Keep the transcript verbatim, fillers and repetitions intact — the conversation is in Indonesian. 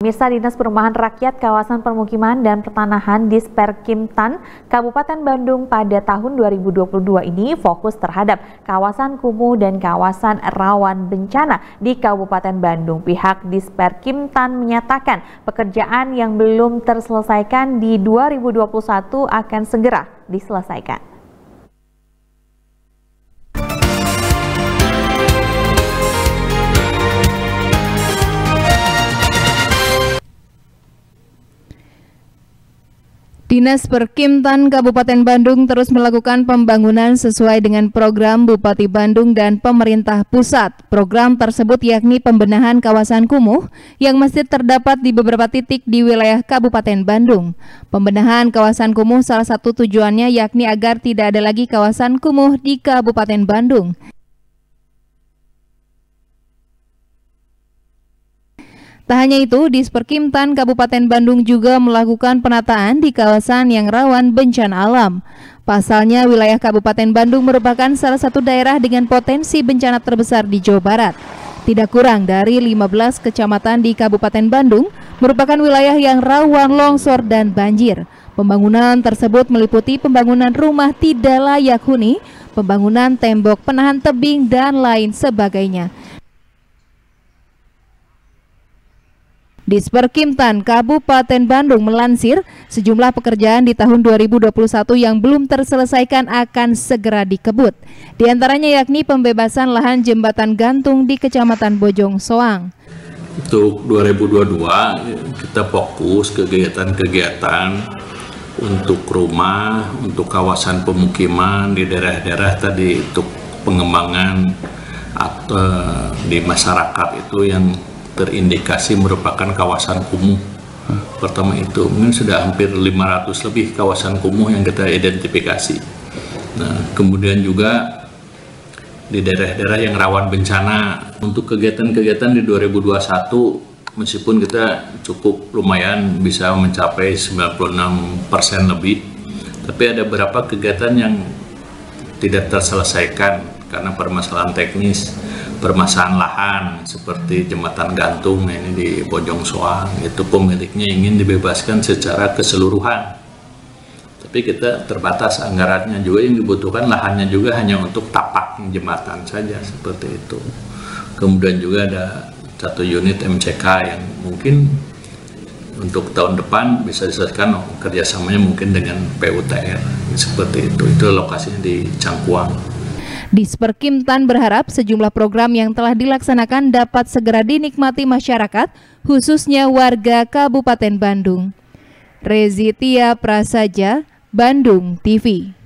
Pemirsa, Dinas Perumahan Rakyat Kawasan Permukiman dan Pertanahan Disperkimtan Kabupaten Bandung pada tahun dua ribu dua puluh dua ini fokus terhadap kawasan kumuh dan kawasan rawan bencana di Kabupaten Bandung. Pihak Disperkimtan menyatakan pekerjaan yang belum terselesaikan di dua ribu dua puluh satu akan segera diselesaikan. Dinas Perkimtan Kabupaten Bandung terus melakukan pembangunan sesuai dengan program Bupati Bandung dan pemerintah pusat. Program tersebut yakni pembenahan kawasan kumuh yang masih terdapat di beberapa titik di wilayah Kabupaten Bandung. Pembenahan kawasan kumuh salah satu tujuannya yakni agar tidak ada lagi kawasan kumuh di Kabupaten Bandung. Tak hanya itu, Disperkimtan Kabupaten Bandung juga melakukan penataan di kawasan yang rawan bencana alam. Pasalnya, wilayah Kabupaten Bandung merupakan salah satu daerah dengan potensi bencana terbesar di Jawa Barat. Tidak kurang dari lima belas kecamatan di Kabupaten Bandung merupakan wilayah yang rawan longsor dan banjir. Pembangunan tersebut meliputi pembangunan rumah tidak layak huni, pembangunan tembok penahan tebing, dan lain sebagainya. Disperkimtan Kabupaten Bandung melansir sejumlah pekerjaan di tahun dua ribu dua puluh satu yang belum terselesaikan akan segera dikebut. Di antaranya yakni pembebasan lahan jembatan gantung di Kecamatan Bojong Soang. Untuk dua ribu dua puluh dua kita fokus kegiatan-kegiatan untuk rumah, untuk kawasan pemukiman di daerah-daerah tadi, untuk pengembangan atau di masyarakat itu yang terindikasi merupakan kawasan kumuh. Pertama itu mungkin sudah hampir lima ratus lebih kawasan kumuh yang kita identifikasi. Nah, kemudian juga di daerah-daerah yang rawan bencana. Untuk kegiatan-kegiatan di dua ribu dua puluh satu meskipun kita cukup lumayan bisa mencapai sembilan puluh enam persen lebih, tapi ada beberapa kegiatan yang tidak terselesaikan karena permasalahan teknis, permasalahan lahan seperti jembatan gantung ini di Bojong Soang, itu pemiliknya ingin dibebaskan secara keseluruhan, tapi kita terbatas anggarannya, juga yang dibutuhkan lahannya juga hanya untuk tapak jembatan saja seperti itu. Kemudian juga ada satu unit M C K yang mungkin untuk tahun depan bisa diselesaikan kerjasamanya mungkin dengan P U T R seperti itu. Itu lokasinya di Cangkuang. Disperkimtan berharap sejumlah program yang telah dilaksanakan dapat segera dinikmati masyarakat, khususnya warga Kabupaten Bandung. Rezitia Prasaja, Bandung T V.